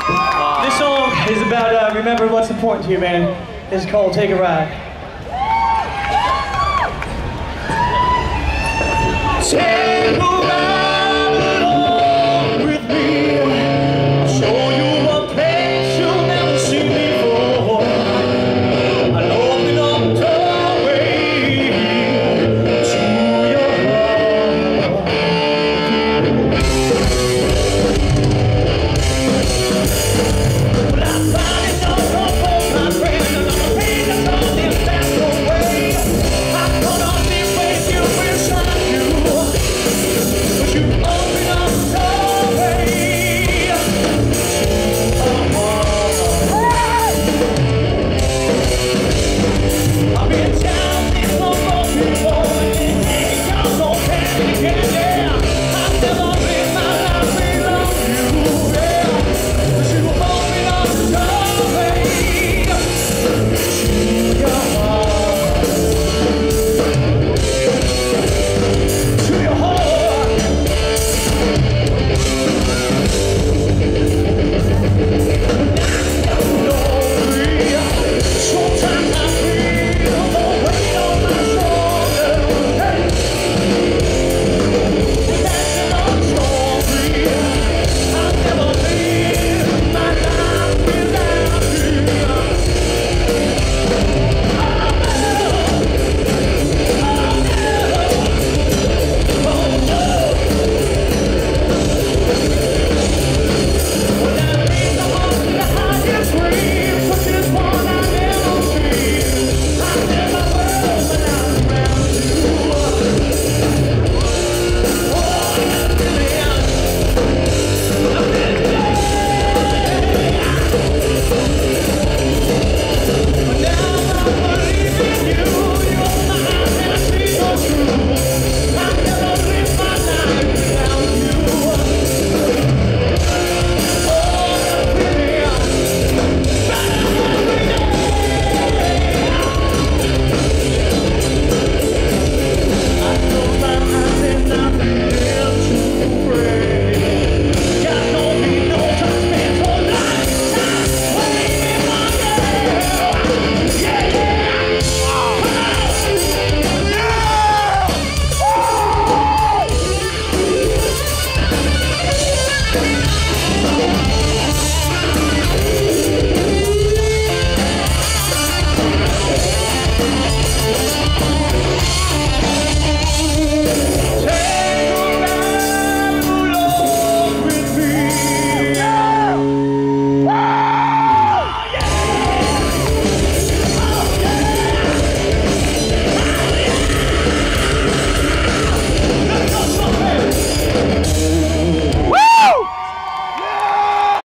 This song is about remember what's important to you, man. It's called Take a Ride. Take a ride along with me. I'll show you a place you'll never see before. I'll open up the way to your heart. Well, I find it all for my friend, and I'm a pain that's all this fast away. I'm gonna be with you inside you, but you open up the way to our heart. I've been down this long before, and it comes on panic again, yeah. I've never lived my life without you, yeah. But you open up the way to your heart, to your heart. Sometimes I feel the weight on my shoulders. Hey, that's another story. I've never lived my life without you. When I leave the house in the highest dreams, which is one I never see. I never will when I'm around you. Oh, I'm but now I believe in you. You're mine and I see you're true. I never live my life without you. I close my eyes and I begin to pray. God don't need no judgment for lifetime. Waiting on you. Yeah, yeah. Take a ride along with me. Let's go somewhere.